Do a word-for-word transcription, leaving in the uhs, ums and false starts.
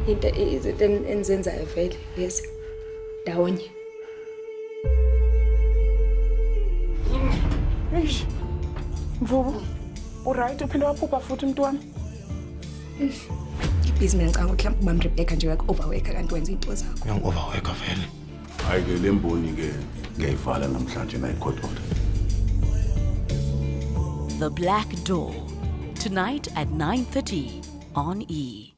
into izinto enzenzayo vele lezi ndawonye. Eish. Mvubu, uright uphinde waphupha futhi mntwana? Eish. Ibhizinisi ngicanga ukuthi mhlawumbe ubam Rebecca nje uyak-overworka kanti wenza into zakho. Uyangu-overworka vele. Hayi ke le mboni ke ngiyayivala namhlanje nayikhodola. The Black Door, tonight at nine thirty on E!